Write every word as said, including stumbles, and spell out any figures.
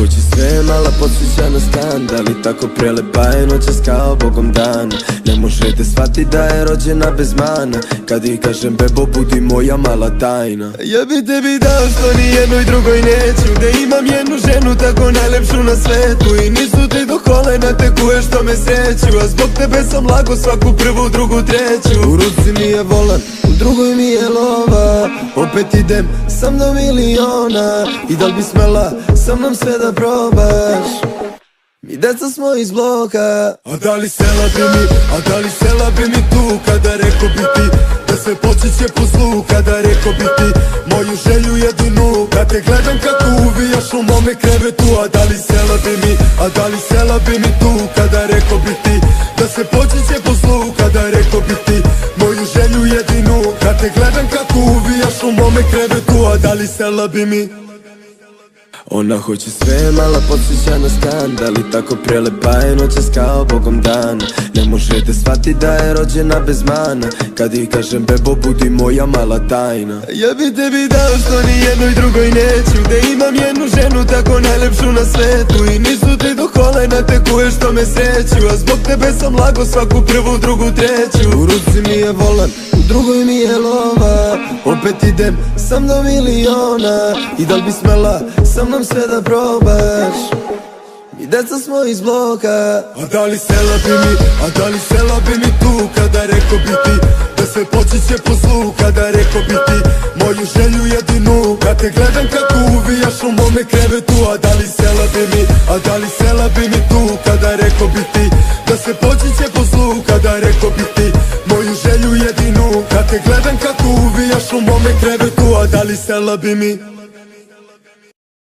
hoće sve, mala podsjeća na stan. Da li tako prelepa je noćas kao bogom dan? Ne možete shvatit da je rođena bez mana. Kad ih kažem bebo budi moja mala tajna. Ja bi tebi dao što ni jednoj drugoj neću, da imam jednu ženu tako najlepšu na svetu. I nisu ti do kolena te kuje što me sreću, a zbog tebe sam lago svaku prvu, drugu, treću. U ruci mi je volan, u drugoj mi je lova. Opet idem sa mnom miliona. I da li bi smela sa mnom sve da probaš? Mi deca smo iz bloka. A da li sela bi mi, a da li sela bi mi tu? Kada reko bi ti da se počeće po zlu. Kada reko bi ti moju želju jedinu, da te gledam kako uvijaš u mome krevetu. A da li sela bi mi, a da li sela bi mi tu? Kada reko bi ti da se počeće po zlu. Kada reko bi ti moju želju jedinu, da te gledam kako uvijaš u mome krevetu. A da li sela bi mi? Ona hoće sve, mala podsjeća na stan. Da li tako prelepa je noćas kao bogom dan? Ne možete shvatit da je rođena bez mana. Kad ih kažem bebo budi moja mala tajna. Ja bi tebi dao što ni jednoj drugoj neću, da imam jednu ženu tako najlepšu na svetu. I nisu ti do kolena te kuje što me sreću, a zbog tebe sam lago svaku prvu, drugu, treću. U ruci mi je volan, u drugoj mi je lova. Opet idem sa mnom miliona. I da li bi smela sa mnom sve da probaš? Mi deca smo iz bloka. A da li sela bi mi, a da li sela bi mi tu? Kada reko bi ti da se počeće po zlu. Kada reko bi ti moju želju jedinu, da te gledam kako uvijaš u mome krevetu. A da li sela bi mi, a da li sela bi mi tu? Kada reko bi ti da se počeće po zlu. Kada reko bi ti moju želju jedinu, da te gledam kako uvijaš u mome krevetu. A da li sela bi mi?